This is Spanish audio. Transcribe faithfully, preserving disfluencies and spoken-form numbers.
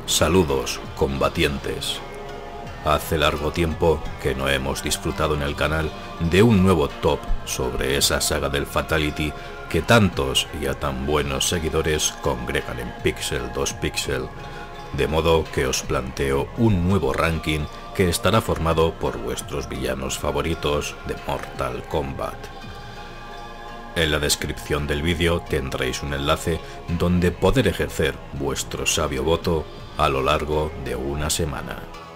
Saludos, combatientes. Hace largo tiempo que no hemos disfrutado en el canal de un nuevo top sobre esa saga del Fatality que tantos y a tan buenos seguidores congregan en Pixel dos Pixel, de modo que os planteo un nuevo ranking que estará formado por vuestros villanos favoritos de Mortal Kombat. En la descripción del vídeo tendréis un enlace donde poder ejercer vuestro sabio voto a lo largo de una semana.